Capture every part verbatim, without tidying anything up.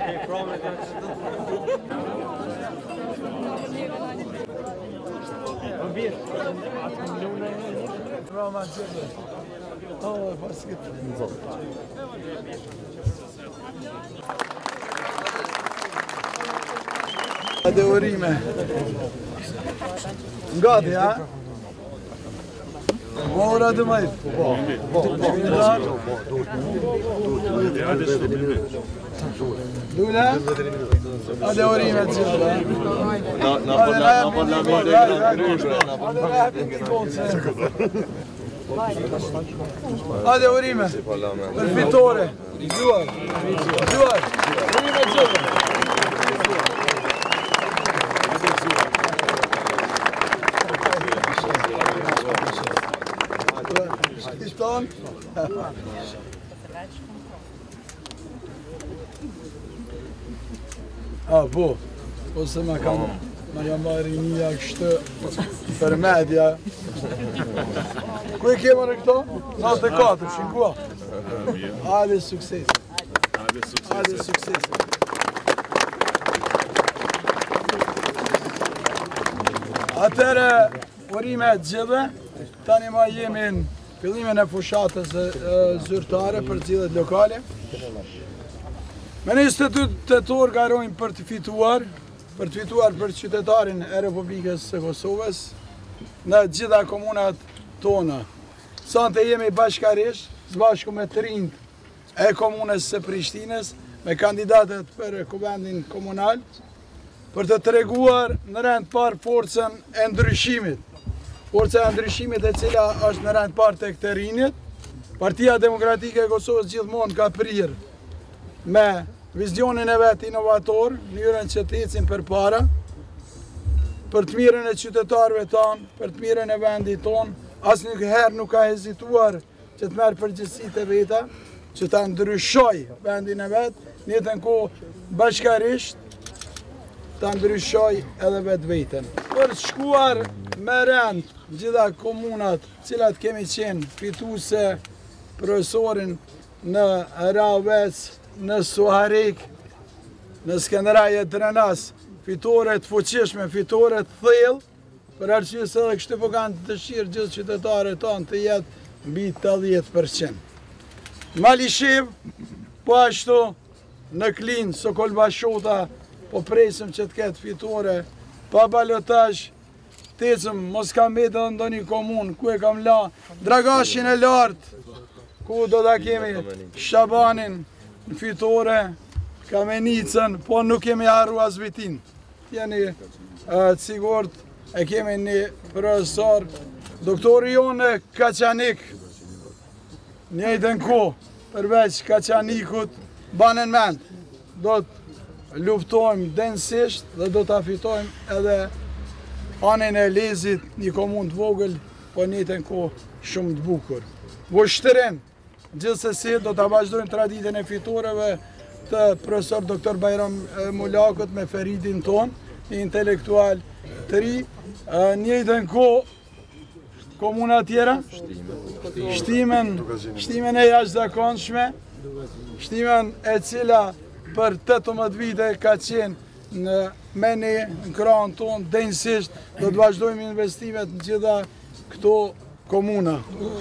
De urime. Gati, ha? Ma ora di mai? Dula? Hadi urime zilda. Hadi urime. Per vittore. Zuar. Zuar. Urime zilda. Stan? Ah, po, ose ma kam, ma jam marri një kështë për media. Ku e kema në këto? nëntëdhjetë e katër, shinkua. Hajde sukses. Hajde sukses. Atëre, urime të gjithë, tani ma jemi në fillimin e fushatës zyrtare për cilët lokale. Me njëzet e dy tetor garojnë për të fituar, për të fituar për qytetarin e Republikës së Kosovës në gjitha komunat tona. Sante jemi bashkarisht, zbashku me të rinjt e komunës së Prishtinës, me kandidatet për kuvendin komunal, për të treguar në rend par forcën e ndryshimit. Forca e ndryshimit e cila është në rend parë të këtë rinjit. Partia Demokratike e Kosovës gjithmonë ka prirë me vizionin e vetë inovator, njërën që të ecin për para, për të mirën e qytetarëve tonë, për të mirën e vendit tonë, asë një herë nuk ka hezituar që të merë përgjithësit e veta, që të ndryshoj vendin e vetë, njëtën ko bashkarisht, të ndryshoj edhe vetë vetën. Për shkuar me rend gjitha komunat cilat kemi qenë fituse profesorin në Ravec, në Suharik, në Skenderaj e Drenas, fitore të fuqishme, fitore të thellë, për arsye se edhe kështu po kanë të dëshirë gjithë qytetarët tonë të jetë mbi tetëdhjetë përqind. Malishiv, po ashtu në Klinë, Sokol Bashota, po presim që të ketë fitore, pa balotazh, të ecëm, mos kam betë edhe ndonjë komunë, ku e kam la, Dragashin e lartë, ku do ta kemi Shabanin në fitore, Kamenicën, po nuk kemi harru as vitin. Jeni të sigurt, e kemi një profesor, doktori jonë Kaçanik, njëjtën kohë, përveç Kaçanikut, banen mend, do të luftojmë densisht dhe do të fitojmë edhe anën e Lezit, një komunë të vogël, po njëjtën kohë shumë të bukur. Vështërin, gjithsesi do të vazhdojmë traditën e fitoreve të profesor doktor Bajram Mulakut me Feridin ton, një intelektual të ri, njëjtën kohë komuna tjera, shtimen, shtimen e jashtëzakonshme, shtimen e cila për tetëmbëdhjetë vite ka qenë në meni, në krahun tonë, denjësisht, do të vazhdojmë investimet në gjitha këto komuna.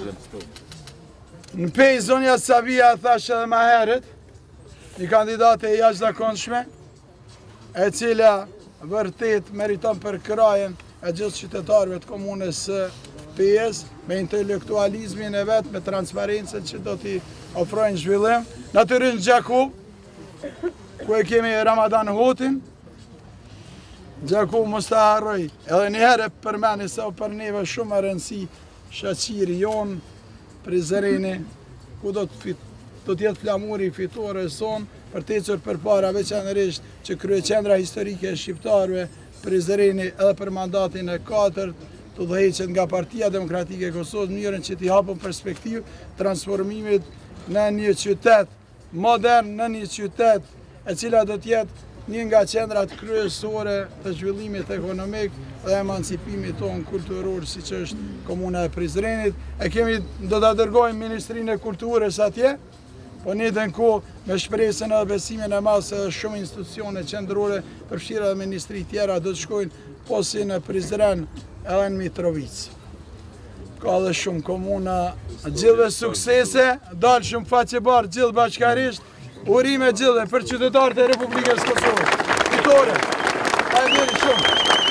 Në pej zonja Savia thashë edhe ma herët, një kandidate e jashtëzakonshme, e cila vërtet meriton për krajen e gjithë qytetarëve të komunës së Pejës, me intelektualizmin e vetë, me transparencën që do t'i ofrojnë zhvillim. Natyrisht Gjakub, ku e kemi Ramadan Hotin, Gjakub mos ta harroj, edhe një herë përmeni se o për neve shumë e rëndësi shaqiri jonë, Prizreni, ku do të jetë flamuri fitore sonë, për të ecur përpara veçanërisht që kryeqendra historike e shqiptarëve, Prizreni edhe për mandatin e katërt, të udhëheqet nga Partia Demokratike e Kosovës, në mënyrën që t'i hapën perspektivë transformimit në një qytet modern, në një qytet e cila do t'jetë një nga qendrat kryesore të zhvillimit ekonomik dhe emancipimit tonë kulturor, si që është komuna e Prizrenit. E kemi, do t'a dërgojmë Ministrinë e Kulturës atje, po një dhe në kohë me shpresën edhe besimin e madh se shumë institucione qendrore, përfshirë edhe ministri tjera, do të shkojnë po si në Prizren edhe në Mitrovicë. Ka dhe shumë komuna, gjithve suksese, dalë shumë faqe barë, gjithë bashkarisht, urime gjithë për qytetarët e Republikës Kosovës. Fitore, faleminderit shumë.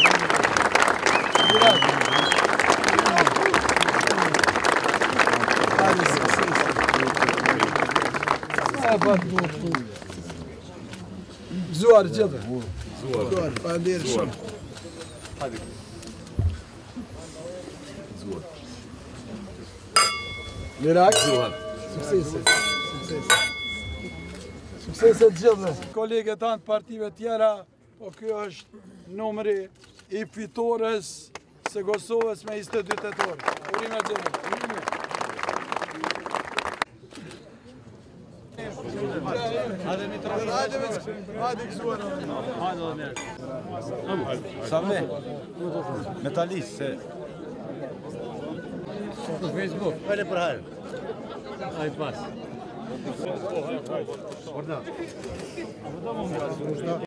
Durat. Hajde suksese. Sa bat bu. Gëzuar gjithë. Gëzuar, faleminderit shumë. Hajde. Mirak, suksese, suksese. Suksese të gjithë. Kolegët tanë të partive tjera, po kjo është numri i fitores së Kosovës me njëzet e dy tetor. Urime gjithë. Hajde Mitrovic. Hajde veç. Hajde gëzuar. Hajde dhe njerë. Sa me? Metalist, se... Në Facebook. Vele për hajrë. Ajë pas.